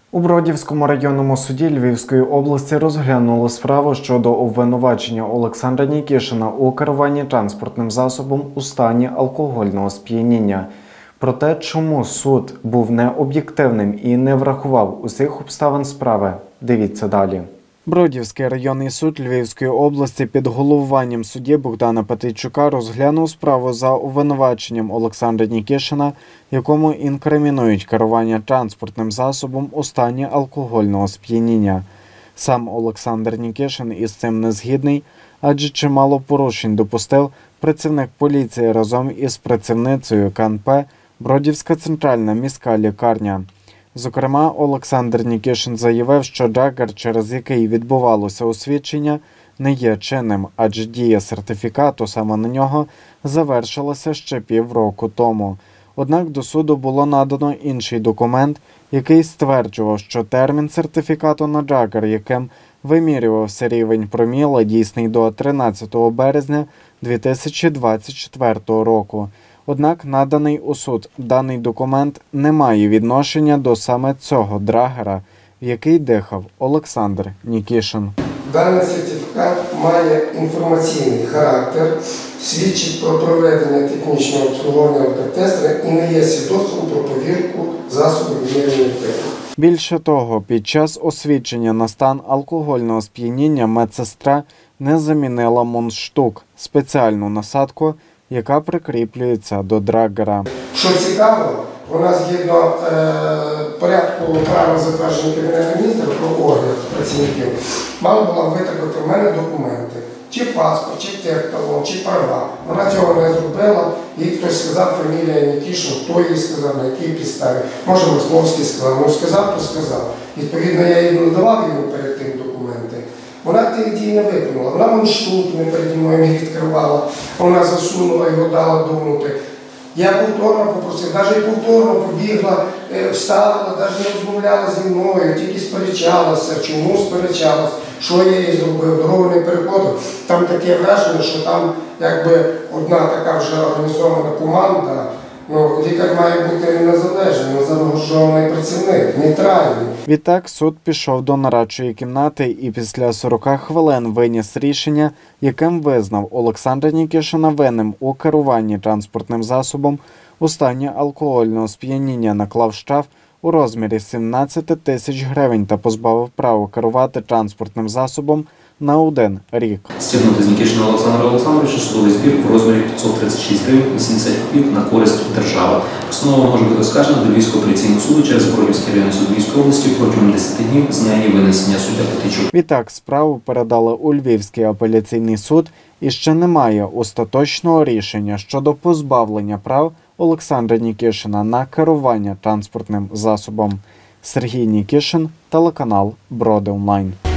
У Бродівському районному суді Львівської області розглянули справу щодо обвинувачення Олександра Нікішина у керуванні транспортним засобом у стані алкогольного сп'яніння. Про те, чому суд був необ'єктивним і не врахував усіх обставин справи, дивіться далі. Бродівський районний суд Львівської області під головуванням судді Богдана Петейчука розглянув справу за обвинуваченням Олександра Нікішина, якому інкримінують керування транспортним засобом у стані алкогольного сп'яніння. Сам Олександр Нікішин із цим не згідний, адже чимало порушень допустив працівник поліції разом із працівницею КНП «Бродівська центральна міська лікарня». Зокрема, Олександр Нікішин заявив, що драгер, через який відбувалося освідчення, не є чинним, адже дія сертифікату саме на нього завершилася ще півроку тому. Однак до суду було надано інший документ, який стверджував, що термін сертифікату на драгер, яким вимірювався рівень проміла, дійсний до 13 березня 2024 року. Однак наданий у суд даний документ не має відношення до саме цього драгера, в який дихав Олександр Нікішин. Даний сертифікат має інформаційний характер, свідчить про проведення технічного обслуговування алкотестера і не є свідоцтвом про повірку засобів вимірювання пива. Більше того, під час освідчення на стан алкогольного сп'яніння медсестра не замінила мундштук – спеціальну насадку, яка прикріплюється до драгера. Що цікаво, вона згідно порядку правил затвердження Кабінету Міністрів про огляд працівників, мала була витребувати в мене документи, чи паспорт, чи техталон, чи права. Вона цього не зробила, їй хтось сказав фамілія Нікішин, хто їй сказав, на якій підставі. Може, Масловський сказав, ну сказав, то сказав. Відповідно, я їй надавав йому перед тим документи. Вона тих дій не виконала. Вона мундштук не переді мною не відкривала, вона засунула його, дала думати. Я повторно попросив, навіть повторно побігла, встала, навіть не розмовляла зі мною, тільки сперечалася, чому сперечалася, що я їй зробив, дорогу не переходив. Там таке враження, що там якби одна така вже організована команда. Лікар має бути незалежний, незаангажований працівник, нейтральний. Відтак суд пішов до нарадчої кімнати і після 40 хвилин виніс рішення, яким визнав Олександра Нікішина винним у керуванні транспортним засобом у стані алкогольного сп'яніння, наклав штраф у розмірі 17 тисяч гривень та позбавив права керувати транспортним засобом на 1 рік. Стягнути з Нікішина Олександра Олександровича судовий збір в розмірі 536 гривень 80 копійок на користь держави. Постанова може бути оскаржена до Львівського апеляційного суду через Бродівський районний суд Львівської області протягом 10 днів з дня її винесення, суддя Петейчук. Відтак справу передали у Львівський апеляційний суд і ще немає остаточного рішення щодо позбавлення прав Олександра Нікішина на керування транспортним засобом. Сергій Нікішин, телеканал Броди Онлайн.